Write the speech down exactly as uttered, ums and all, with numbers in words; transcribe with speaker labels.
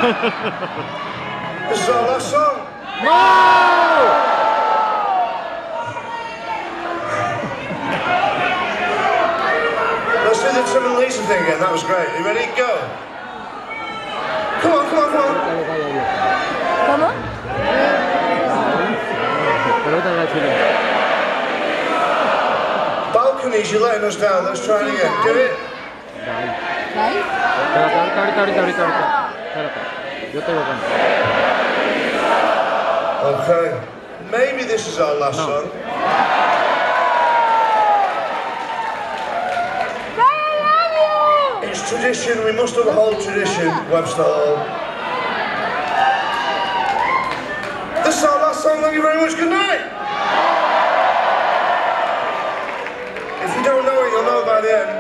Speaker 1: This is our last song.
Speaker 2: No!
Speaker 1: Let's do the Tim and Lisa thing again. That was great. Are you ready? Go. Come on, come on, come on.
Speaker 3: Come on.
Speaker 1: Balconies, you're letting us down. Let's try it again. Do it. Okay. Maybe this is our last song. It's tradition. We must uphold tradition, Webster Hall. This is our last song. Thank you very much. Good night. If you don't know it, you'll know by the end.